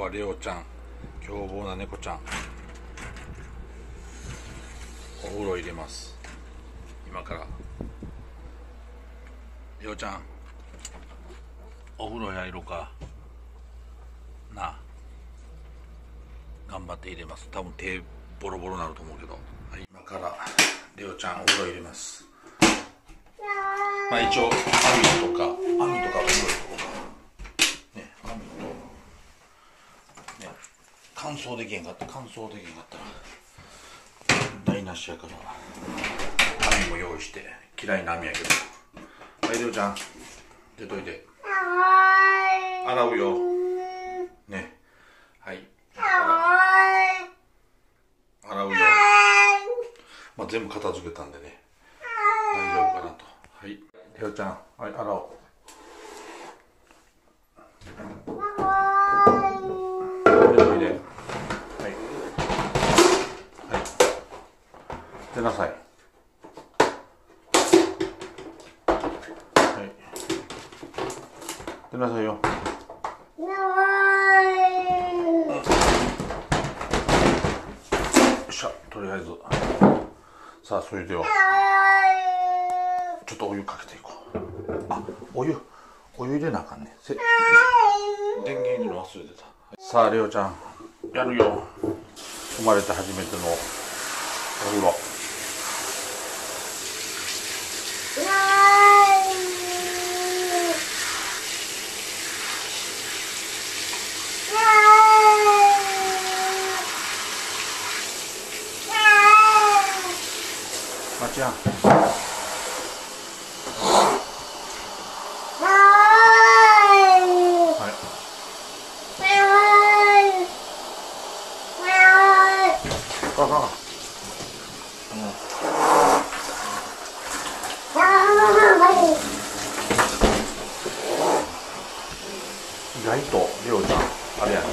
はレオちゃん、凶暴な猫ちゃん、お風呂入れます。今からレオちゃん、お風呂入ろうかなあ。頑張って入れます。多分手ボロボロになると思うけど、はい、今からレオちゃんお風呂入れます。まあ一応網とかお風呂とかね、網とね、乾燥できへんかったら台無しやから網も用意して、嫌いな網やけど。はい、レオちゃん出といて。洗うよね。はい、洗うよ。まあ全部片付けたんでね、大丈夫かなと。はい、レオちゃん、はい、洗おう。おいで。はい、はい、出なさい。はい、出なさいよ。とりあえずさあ、それではちょっとお湯かけていこう。あ、お湯入れなあかんね。電源入れるの忘れてた。さあレオちゃんやるよ。生まれて初めてのお風呂。まちゃん、意外とレオちゃんあれやね、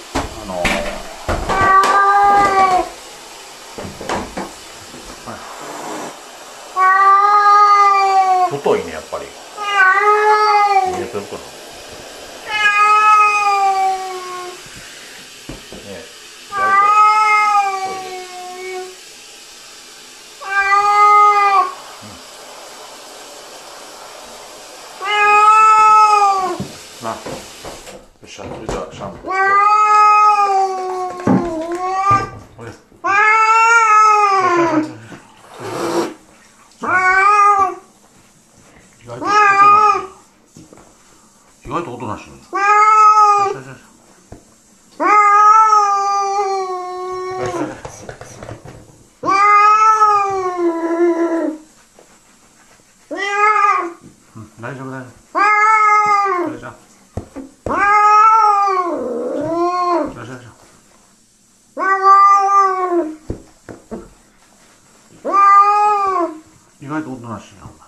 太いね、やっぱり見えてるかなね。な、よっしゃ、それじゃあシャンプーしてこれ意外と音なし。大丈夫大丈夫。それじゃ意外と音なしな。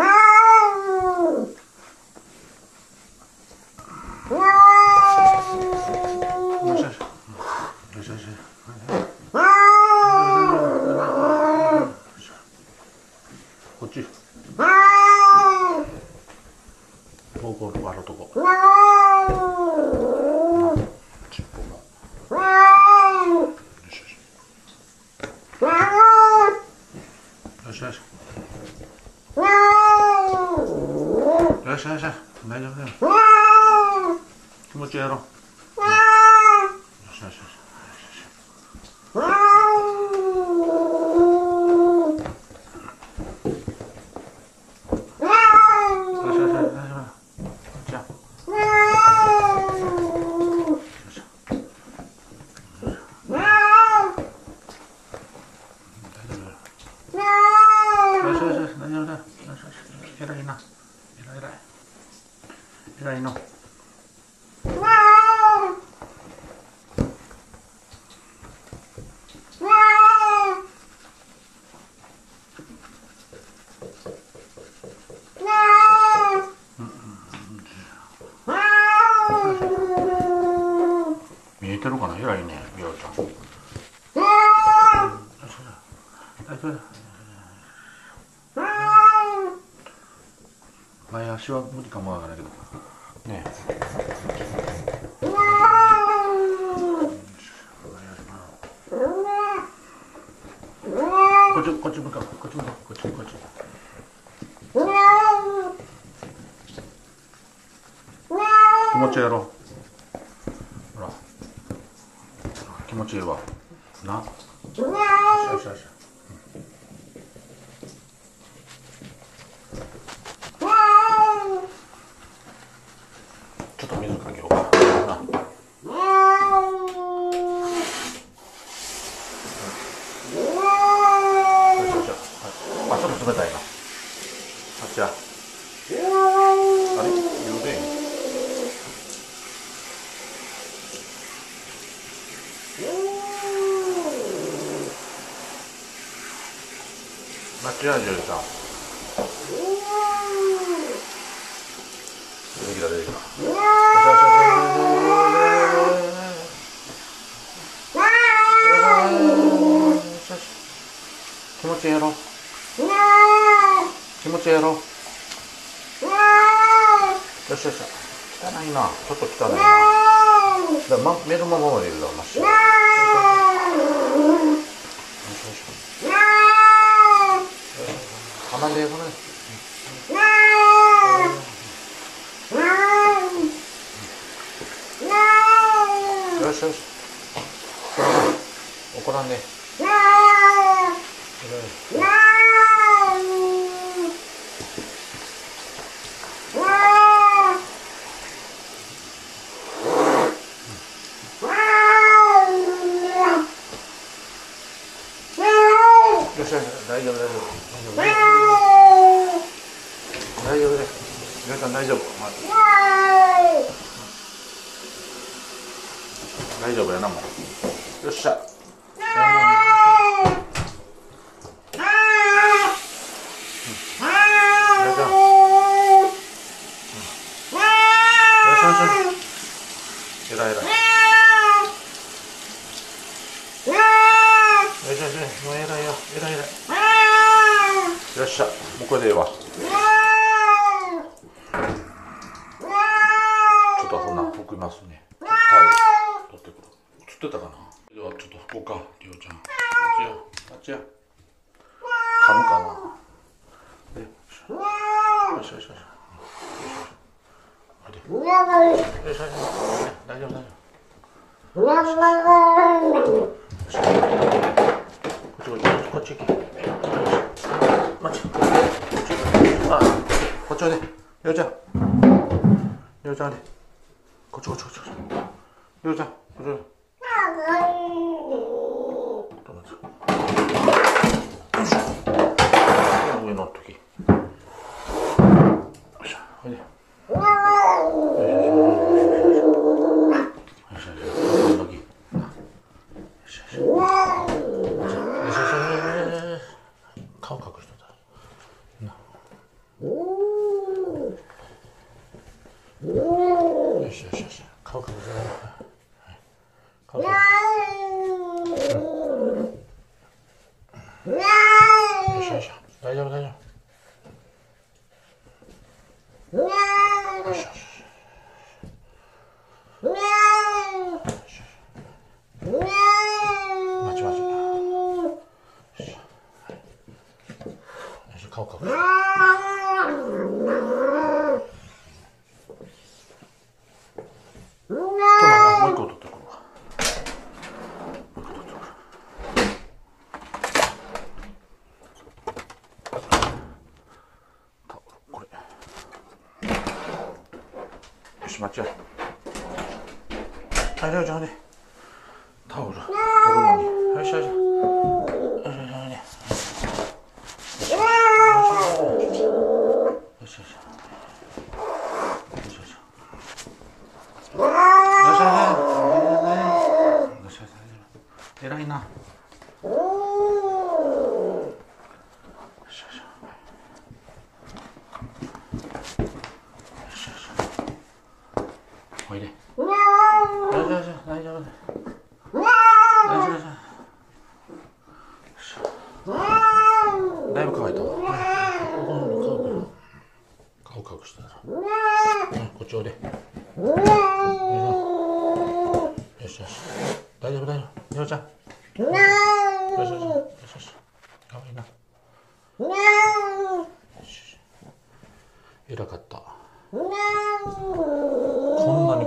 こっち方向と割るとこ尻尾がよしよしよしよしよし、大丈夫だよ。気持ちやろう。よしよしよし。偉いな、偉いの。見えてるかな、偉いね、レオちゃん。前足は無理かもわからないけどね。 持ちいいやろ。ほら気持ちいいわな。よしよしよし。ちょっと水かけようかな。あ、ちょっと冷たいな。あっちゃ。あれ、湯でいい。間違いじゃさ。出てきた出てきた。気持ちいいやろ。気持ちいいやろ。よしよし。汚いな。ちょっと汚いな。だから寝るままでいるだろ、マシ。よしよし。離れ離れ。よしよし。怒らんね。よしよし、大丈夫大丈夫大丈夫です。皆さん大丈夫。大丈夫やなもう。よっしゃ。よしえらいえらい。よしよし、もうえらいよ、えらいえらい。よっしゃ、もうこれでええわ。ちょっとほな、拭きますね。タオル取ってくる。映ってたかな。では、ちょっと拭こうか、りょうちゃん。あっちや。噛むかな。よしよしよし。よしよし。大丈夫大丈夫。こっち行け。待ち。あ、こっちおいで。りょうちゃん。りょうちゃんで。こっちこっちこっち。りょうちゃん。こっち。上乗っとき。よいしょ。おいで。顔隠しとったよしよしよし、顔隠す顔隠すよしよし、大丈夫大丈夫。よしよし待ち待ち。よし、顔隠す。もう一個取ってくるわ。タオルこれ。よし、待ちや。はい、りょうちゃんね。タオル取るのに。よしよし。偉いな。おいで。大丈夫大丈夫。だいぶ乾いたわ。顔隠したら。こっちおいで。よしよし。大丈夫大丈夫。りょうちゃん。よしよしよしよし。かわいいな。よし。偉かった。こんなに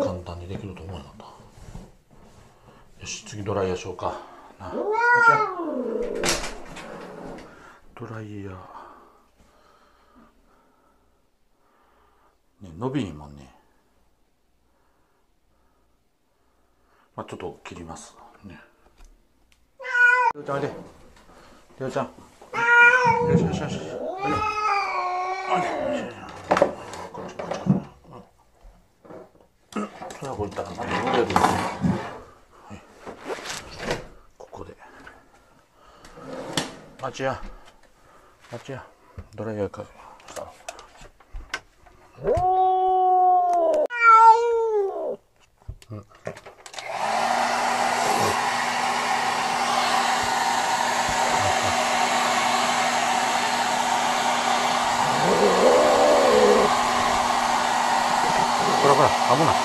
できると思わなかった。よし、次ドライヤーしようかな。ドライヤーね、伸びんもんね。まあちょっと切りますね。りょうちゃんおいで。りょうちゃん。よしよしよし。おいで。こっちこっち。それはこういったら何も出る。ここで。待ちや。ドライヤーか。ほら危ない。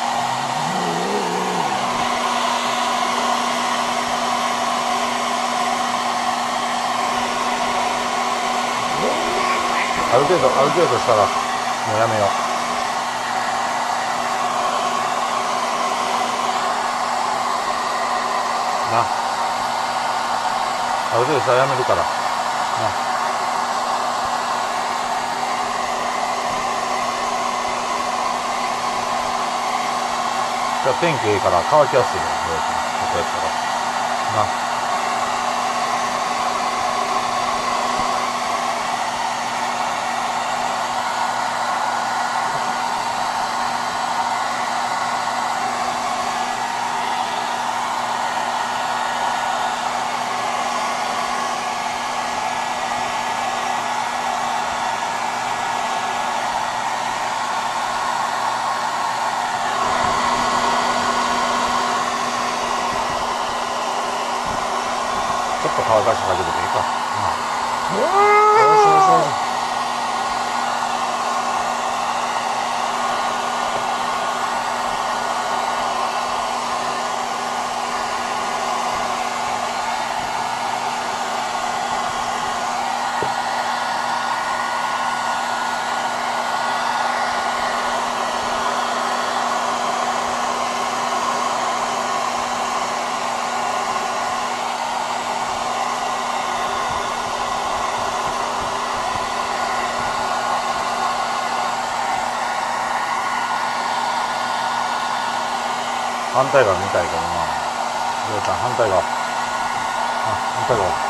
ある程度したらもうやめよう。な、ある程度したらやめるからな。じゃあ天気いいから乾きやすいよ、こうやったらな。ちょっと乾かしてかけてもいいか。よし。反対側見たいけどな。りょうちゃん反対側。反対側。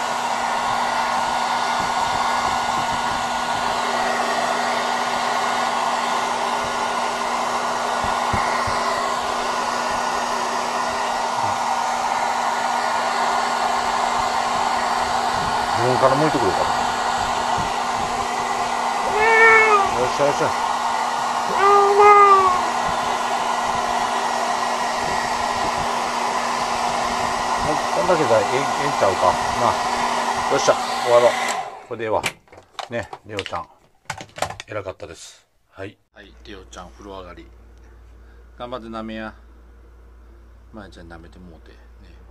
自分から向いてくるから。よっしゃよっしゃ。こんだけじゃええんちゃうかな。よっしゃ、終わろう。これでええわね。りょうちゃん偉かったです。はいりょうちゃん風呂上がり頑張ってなめや。まやちゃんなめてもうて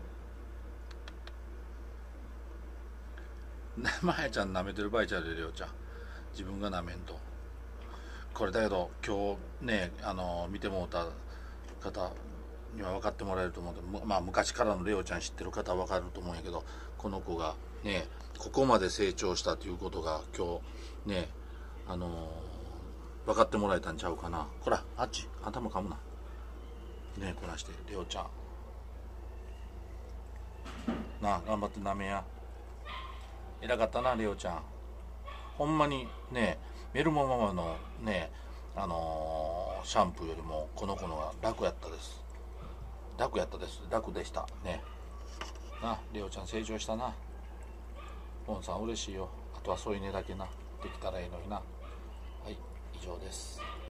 ね。まやちゃんなめてる場合ちゃうで、りょうちゃん自分がなめんと。これだけど今日ね、見てもうた方には分かってもらえると思うけど、まあ昔からのレオちゃん知ってる方は分かると思うんやけど、この子がねここまで成長したということが今日ね分かってもらえたんちゃうかな。ほらあっち頭かむなね。こなしてレオちゃんなあ、頑張ってなめや。偉かったなレオちゃん。ほんまにね、メルモママのねシャンプーよりもこの子のが楽やったです。楽でしたね。な、レオちゃん成長したな。ポンさん嬉しいよ。あとは添い寝だけなできたらいいのにな。はい、以上です。